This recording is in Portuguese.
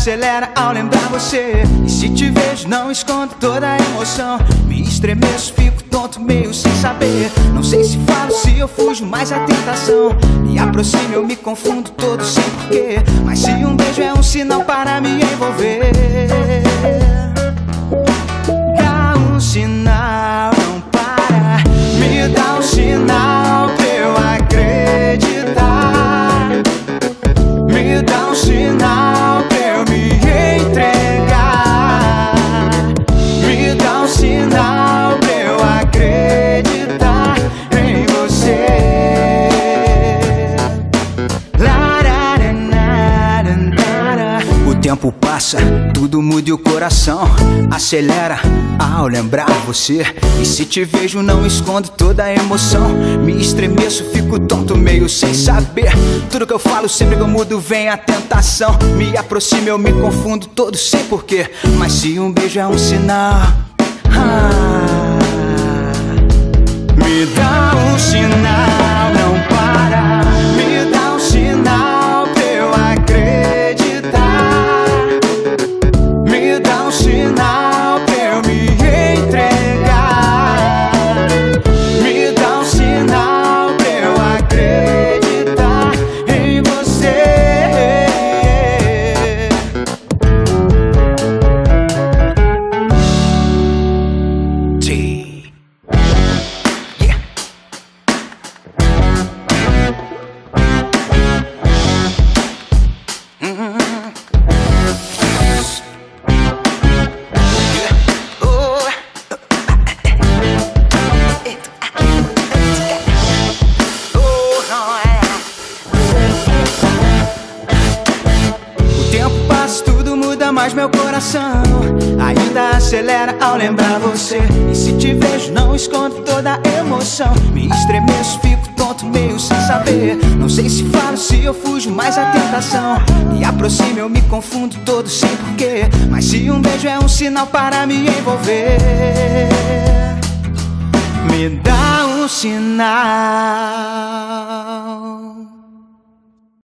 acelera ao lembrar você. E se te vejo não escondo toda a emoção. Me estremeço, fico tonto, meio sem saber. Não sei se falo, se eu fujo, mas a tentação me aproxima, eu me confundo todo sem porquê. Mas se um beijo é um sinal para me envolver, dá um sinal, não para. Me dá um sinal pra eu acreditar. Me dá um sinal pra eu me entregar. Me dá um sinal pra eu acreditar em você. O tempo passa, tudo muda e o coração acelera ao lembrar você. E se te vejo não escondo toda a emoção. Me estremeço, fico tonto, meio sem saber. Tudo que eu falo, sempre que eu mudo vem a tentação. Me aproxima, eu me confundo todo sem porquê. Mas se um beijo é um sinal, me dá um sinal, não para. Me dá um sinal pra eu acreditar. Me dá um sinal pra eu me entregar. Me dá um sinal pra eu acreditar em você. Sim. Yeah. O tempo passa, tudo muda, mas meu coração ainda acelera ao lembrar você. E se te vejo não escondo toda a emoção. Me estremeço, fico tonto, meio sem saber. Não sei se falo, se eu fujo, mas a tentação me aproxima, eu me confundo todo sem porquê. Mas se um beijo é um sinal para me envolver, me dá um sinal.